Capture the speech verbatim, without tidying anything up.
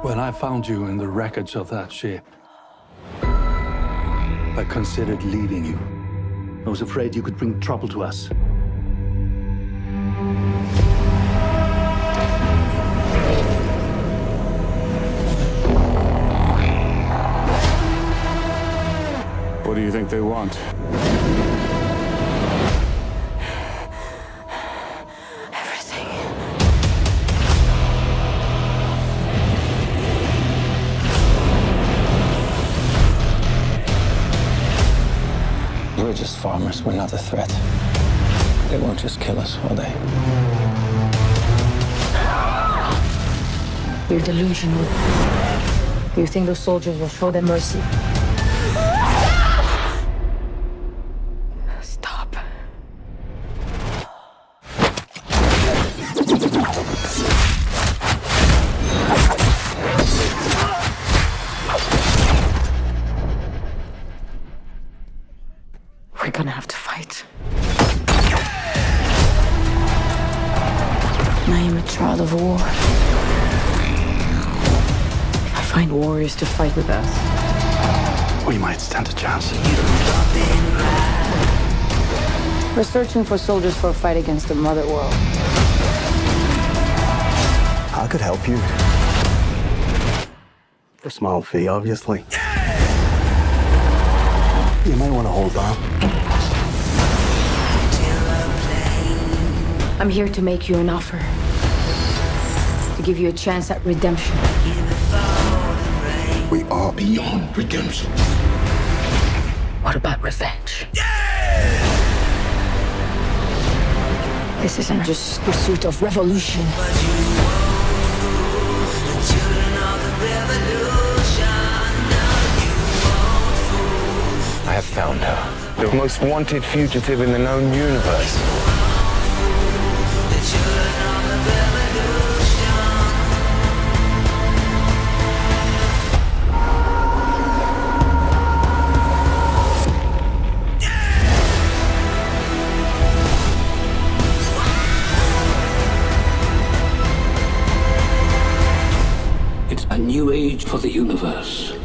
When I found you in the wreckage of that ship, I considered leaving you. I was afraid you could bring trouble to us. What do you think they want? Everything. We're just farmers. We're not a threat. They won't just kill us, will they? You're delusional. You think those soldiers will show them mercy? Stop. We're gonna have to fight. I am a child of war. I find warriors to fight with us. We might stand a chance. We're searching for soldiers for a fight against the Mother World. I could help you. For a small fee, obviously. You might want to hold on. I'm here to make you an offer. To give you a chance at redemption. We are beyond redemption. What about revenge? This isn't just pursuit of revolution. I have found her. The most wanted fugitive in the known universe. It's a new age for the universe.